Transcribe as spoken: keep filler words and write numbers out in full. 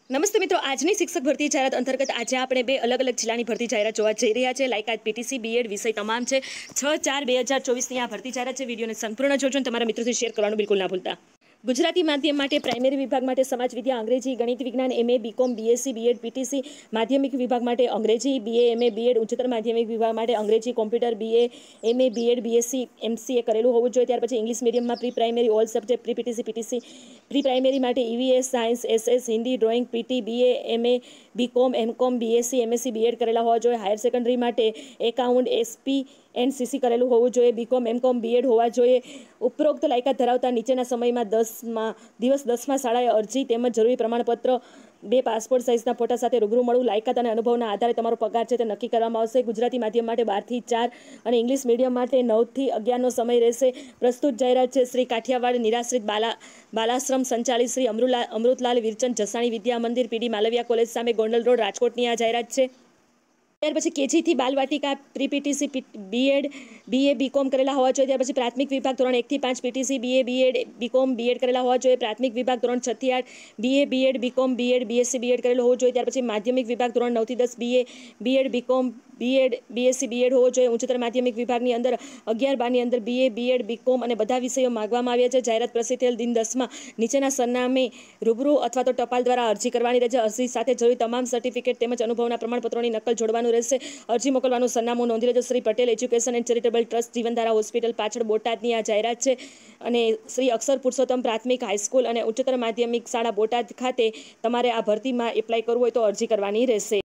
નમસ્તે મિત્રો, આજની શિક્ષક ભરતી જાહેરાત અંતર્ગત આજે આપણે બે અલગ અલગ જિલ્લાની ભરતી જાહેરાત જોવા જઈ રહ્યા છે. લાયકાત પીટીસી બીએડ વિષય તમામ છે. છ ચાર બે હજાર ચોવીસની આ ભરતી જાહેરાત છે. વિડીયોને સંપૂર્ણ જોજો અને તમારા મિત્રોથી શેર કરવાનું બિલકુલ ના ભૂલતા. ગુજરાતી માધ્યમ માટે પ્રાઇમરી વિભાગ માટે સમાજ વિદ્યા, અંગ્રેજી, ગણિત વિજ્ઞાન, MA, BCom, BSc, BEd, PTC, માધ્યમિક વિભાગ માટે અંગ્રેજી, બીએ, એમએ, બીએડ, ઉચ્ચતર માધ્યમિક વિભાગ માટે અંગ્રેજી, computer, BA, MA, BEd, BSc, MCA કરેલું હોવું જોઈએ. ત્યાર પછી ઇંગ્લિશ મીડિયમમાં pre primary all subject, pre PTC, PTC, pre primary માટે EVS, science, SS, Hindi, drawing, PT, BA, MA, BCom, MCom, BSc, MSc, BEd કરેલા હોવા જોઈએ. હાયર સેકન્ડરી માટે એકાઉન્ટ, એસપી, એનસીસી કરેલું હોવું જોઈએ. બીકોમ, એમકોમ, બીએડ હોવા જોઈએ. ઉપરોક્ત લાયકાત ધરાવતા નીચેના સમયમાં દસમાં દિવસ દસમાં શાળાએ અરજી તેમજ જરૂરી પ્રમાણપત્ર, બે પાસપોર્ટ સાઇઝના ફોટા સાથે રૂબરૂ મળવું. લાયકાત અને અનુભવના આધારે તમારો પગાર છે તે નક્કી કરવામાં આવશે. ગુજરાતી માધ્યમ માટે બારથી ચાર અને ઇંગ્લિશ મીડિયમ માટે નવથી અગિયારનો સમય રહેશે. પ્રસ્તુત જાહેરાત છે શ્રી કાઠિયાવાડ નિરાશ્રિત બાલા બાલાશ્રમ સંચાલિત શ્રી અમરુલા અમૃતલાલ વિરચંદ જસાણી વિદ્યા મંદિર, પીડી માલવિયા કોલેજ સામે, ગોંડલ રોડ, રાજકોટની આ જાહેરાત છે. ત્યાર પછી કેજીથી બાલવાટિકા, pre PTC, BEd, BA, BCom કરેલા હોવા જોઈએ. ત્યાર પછી પ્રાથમિક વિભાગ ધોરણ એકથી પાંચ PTC, BA, BEd, BCom, BEd કરેલા હોવા જોઈએ. પ્રાથમિક વિભાગ ધોરણ છ થી આઠ BA, BEd, BCom, BEd, BSc, BEd કરેલો હોવો જોઈએ. ત્યાર પછી માધ્યમિક વિભાગ ધોરણ નવ થી દસ BA, BEd, BCom, BEd, BSc, BEd હોવો જોઈએ. ઉચ્ચતર માધ્યમિક વિભાગની અંદર અગિયાર બારની અંદર બીએ, બીએડ, બીકોમ અને બધા વિષયો માંગવામાં આવ્યા છે. જાહેરાત પ્રસિદ્ધ થયેલ દિન દસમાં નીચેના સરનામે રૂબરૂ અથવા તો ટપાલ દ્વારા અરજી કરવાની રહેશે. અરજી સાથે જરૂરી તમામ સર્ટિફિકેટ તેમજ અનુભવના પ્રમાણપત્રોની નકલ જોડવાનું રહેશે. અરજી મોકલવાનું સરનામું નોંધી લેજો. Shri Patel education and charitable trust, Jivandhara hospital પાછળ, બોટાદની આ જાહેરાત છે. અને શ્રી અક્ષર પુરુષોત્તમ પ્રાથમિક, હાઈસ્કૂલ અને ઉચ્ચતર માધ્યમિક શાળા બોટાદ ખાતે તમારે આ ભરતીમાં એપ્લાય કરવું હોય તો અરજી કરવાની રહેશે.